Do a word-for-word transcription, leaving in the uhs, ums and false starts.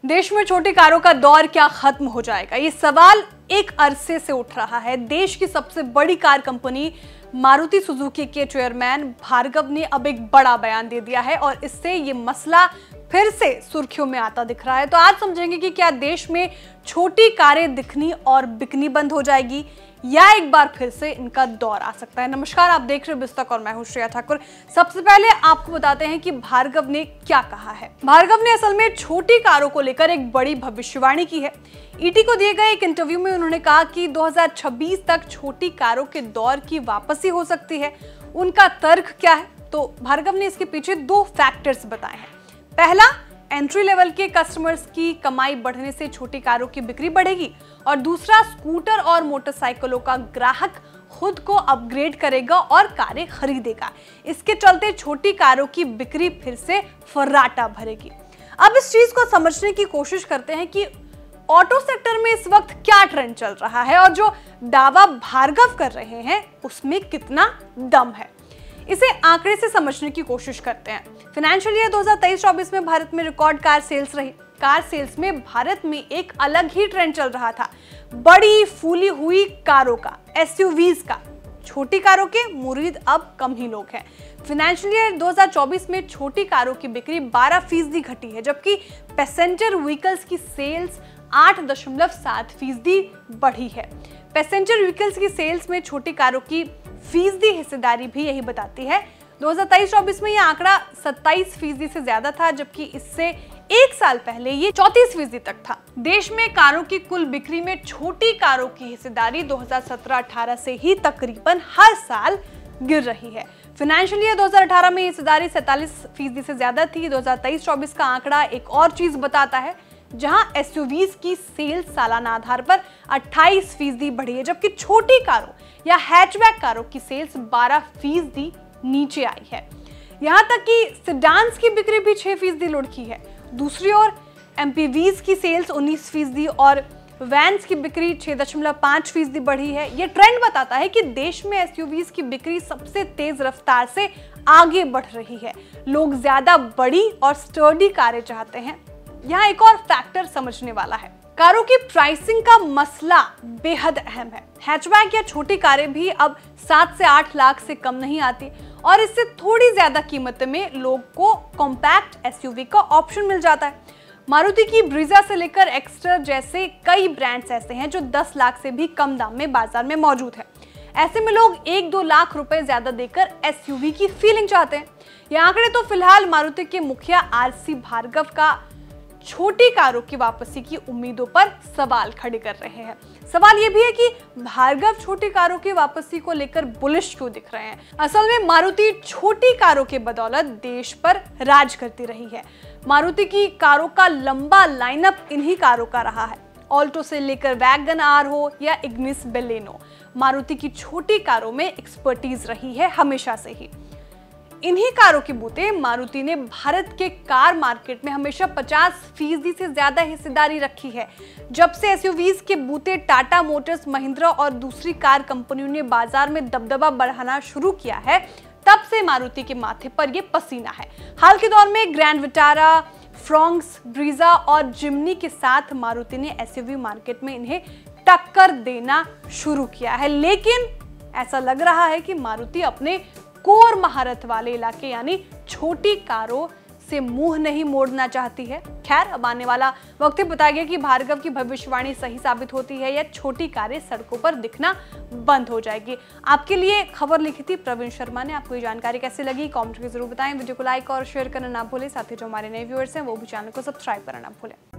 देश में छोटी कारों का दौर क्या खत्म हो जाएगा? ये सवाल एक अरसे से उठ रहा है। देश की सबसे बड़ी कार कंपनी मारुति सुजुकी के चेयरमैन भार्गव ने अब एक बड़ा बयान दे दिया है और इससे ये मसला फिर से सुर्खियों में आता दिख रहा है। तो आज समझेंगे कि क्या देश में छोटी कारें दिखनी और बिकनी बंद हो जाएगी या एक बार फिर से इनका दौर आ सकता है। नमस्कार, आप देख रहे हैं बिस्तक और मैं हूं श्रेया ठाकुर। सबसे पहले आपको बताते हैं कि भार्गव ने क्या कहा है। भार्गव ने असल में छोटी कारों को लेकर एक बड़ी भविष्यवाणी की है। ईटी को दिए गए एक इंटरव्यू में उन्होंने कहा कि दो हज़ार छब्बीस तक छोटी कारों के दौर की वापसी हो सकती है। उनका तर्क क्या है? तो भार्गव ने इसके पीछे दो फैक्टर्स बताए हैं। पहला, एंट्री लेवल के कस्टमर्स की कमाई बढ़ने से छोटी कारों की बिक्री बढ़ेगी और दूसरा, स्कूटर और मोटरसाइकिलों का ग्राहक खुद को अपग्रेड करेगा और कारें खरीदेगा। इसके चलते छोटी कारों की बिक्री फिर से फर्राटा भरेगी। अब इस चीज को समझने की कोशिश करते हैं कि ऑटो सेक्टर में इस वक्त क्या ट्रेंड चल रहा है और जो दावा भार्गव कर रहे हैं उसमें कितना दम है। इसे आंकड़े से समझने की कोशिश करते हैं। फाइनेंशियल ईयर दो हज़ार तेईस चौबीस में भारत में रिकॉर्ड कार सेल्स रही। कार सेल्स में भारत में एक अलग ही ट्रेंड चल रहा था, बड़ी फूली हुई कारों का, एसयूवीज का। छोटी कारों के मुरीद अब कम ही लोग हैं। फाइनेंशियल ईयर दो हज़ार चौबीस में छोटी कारों की बिक्री बारह फीसदी घटी है, जबकि पैसेंजर व्हीकल्स की सेल्स आठ दशमलव सात फीसदी बढ़ी है। पैसेंजर व्हीकल्स की सेल्स में छोटी कारों की फीसदी हिस्सेदारी भी यही बताती है। दो हज़ार तेईस चौबीस में यह आंकड़ा सत्ताईस फीसदी से ज्यादा था, जबकि इससे एक साल पहले ये चौंतीस फीसदी तक था। देश में कारों की कुल बिक्री में छोटी कारों की हिस्सेदारी दो हज़ार सत्रह अठारह से ही तकरीबन हर साल गिर रही है। फाइनेंशियल ईयर दो हज़ार अठारह में हिस्सेदारी सैंतालीस फीसदी से ज्यादा थी। दो हज़ार तेईस चौबीस का आंकड़ा एक और चीज बताता है, जहां एसयूवीज की सेल्स सालाना आधार पर अट्ठाईस फीसदी बढ़ी है, जबकि छोटी कारों या हैचबैक कारों की सेल्स बारह फीसदी नीचे आई है। यहां तक कि सेडान्स की बिक्री भी छह फीसदी लुढ़की है। दूसरी ओर एमपीवीज की सेल्स उन्नीस फीसदी और वैन्स की बिक्री छह दशमलव पाँच फीसदी बढ़ी है। यह ट्रेंड बताता है कि देश में एसयूवीज की बिक्री सबसे तेज रफ्तार से आगे बढ़ रही है। लोग ज्यादा बड़ी और स्टर्डी कारें चाहते हैं। यहाँ एक और फैक्टर समझने वाला है, कारों की प्राइसिंग का मसला बेहद अहम है। हैचबैक या छोटी कारें भी अब सात से आठ लाख से कम नहीं आती और इससे थोड़ी ज्यादा कीमत में लोग को कॉम्पैक्ट एसयूवी का ऑप्शन मिल जाता है। मारुति की ब्रीजा से लेकर एक्स्टर जैसे कई ब्रांड्स ऐसे हैं जो दस लाख से भी कम दाम में बाजार में मौजूद है। ऐसे में लोग एक दो लाख रुपए ज्यादा देकर एसयूवी की फीलिंग चाहते हैं। ये आंकड़े तो फिलहाल मारुति के मुखिया आरसी भार्गव का छोटी कारों की वापसी की उम्मीदों पर सवाल खड़े कर रहे हैं। सवाल यह भी है कि भार्गव छोटी कारों की वापसी को लेकर बुलिश क्यों दिख रहे हैं। असल में मारुति छोटी कारों के बदौलत देश पर राज करती रही है। मारुति की कारों का लंबा लाइनअप इन्हीं कारों का रहा है। ऑल्टो से लेकर वैगन आर हो या इग्निस बेलेनो, मारुति की छोटी कारों में एक्सपर्टीज रही है हमेशा से ही। इन्हीं कारों के बूते मारुति ने भारत के कार मार्केट में हमेशा पचास फीसदी से ज्यादा हिस्सेदारी रखी है। जब से एसयूवीज के बूते टाटा मोटर्स, महिंद्रा और दूसरी कार कंपनियों ने बाजार में दबदबा बढ़ाना शुरू किया है, तब से मारुति के माथे पर यह पसीना है। हाल के दौर में ग्रैंड विटारा, फ्रोंक्स, ब्रीजा और जिम्नी के साथ मारुति ने एसयूवी मार्केट में इन्हें टक्कर देना शुरू किया है। लेकिन ऐसा लग रहा है कि मारुति अपने कोर महारत वाले इलाके यानी छोटी कारों से मुंह नहीं मोड़ना चाहती है। खैर, अब आने वाला वक्त ही बताएगा कि भार्गव की भविष्यवाणी सही साबित होती है या छोटी कारें सड़कों पर दिखना बंद हो जाएगी। आपके लिए खबर लिखी थी प्रवीण शर्मा ने। आपको ये जानकारी कैसी लगी कमेंट करके जरूर बताएं। वीडियो को लाइक और शेयर करना ना भूलें। साथ ही जो हमारे नए व्यूअर्स हैं वो भी चैनल को सब्सक्राइब करना ना भूलें।